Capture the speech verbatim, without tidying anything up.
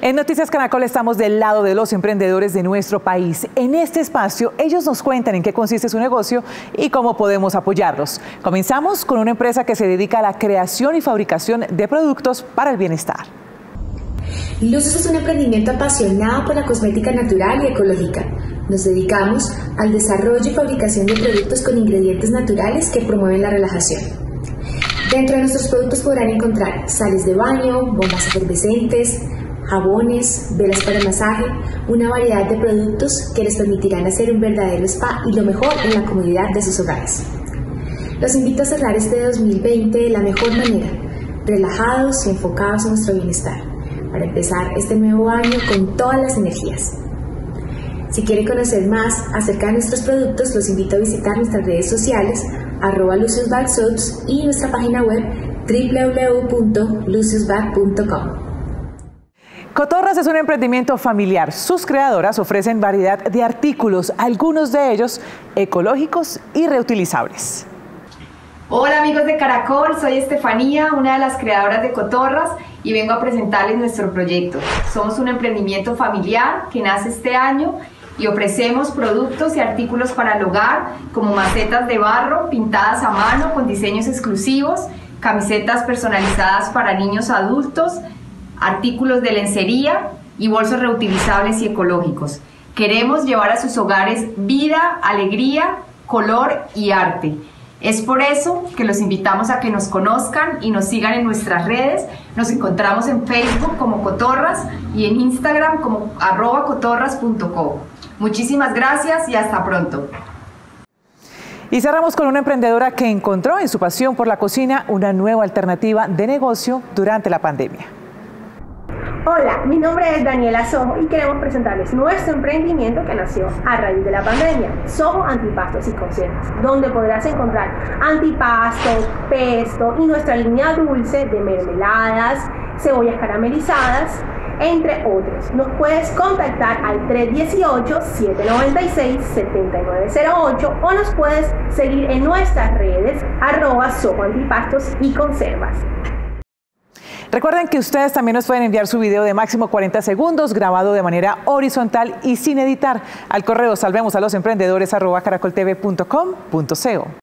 En Noticias Caracol estamos del lado de los emprendedores de nuestro país. En este espacio, ellos nos cuentan en qué consiste su negocio y cómo podemos apoyarlos. Comenzamos con una empresa que se dedica a la creación y fabricación de productos para el bienestar. Lucius es un emprendimiento apasionado por la cosmética natural y ecológica. Nos dedicamos al desarrollo y fabricación de productos con ingredientes naturales que promueven la relajación. Dentro de nuestros productos podrán encontrar sales de baño, bombas efervescentes, jabones, velas para masaje, una variedad de productos que les permitirán hacer un verdadero spa y lo mejor en la comodidad de sus hogares. Los invito a cerrar este dos mil veinte de la mejor manera, relajados y enfocados en nuestro bienestar, para empezar este nuevo año con todas las energías. Si quiere conocer más acerca de nuestros productos, los invito a visitar nuestras redes sociales, arroba luciusbagsoaps y nuestra página web doble u doble u doble u punto luciusbag punto com. Cotorras es un emprendimiento familiar. Sus creadoras ofrecen variedad de artículos, algunos de ellos ecológicos y reutilizables. Hola amigos de Caracol, soy Estefanía, una de las creadoras de Cotorras, y vengo a presentarles nuestro proyecto. Somos un emprendimiento familiar que nace este año y ofrecemos productos y artículos para el hogar, como macetas de barro pintadas a mano con diseños exclusivos, camisetas personalizadas para niños adultos, artículos de lencería y bolsos reutilizables y ecológicos. Queremos llevar a sus hogares vida, alegría, color y arte. Es por eso que los invitamos a que nos conozcan y nos sigan en nuestras redes. Nos encontramos en Facebook como Cotorras y en Instagram como arroba cotorras punto co. Muchísimas gracias y hasta pronto. Y cerramos con una emprendedora que encontró en su pasión por la cocina una nueva alternativa de negocio durante la pandemia. Hola, mi nombre es Daniela Sojo y queremos presentarles nuestro emprendimiento que nació a raíz de la pandemia, Sojo Antipastos y Conservas, donde podrás encontrar antipastos, pesto y nuestra línea dulce de mermeladas, cebollas caramelizadas, entre otros. Nos puedes contactar al tres uno ocho, siete nueve seis, siete nueve cero ocho o nos puedes seguir en nuestras redes arroba Sojo Antipastos y Conservas. Recuerden que ustedes también nos pueden enviar su video de máximo cuarenta segundos, grabado de manera horizontal y sin editar, al correo salvemos a los emprendedores arroba caracoltv punto com punto co.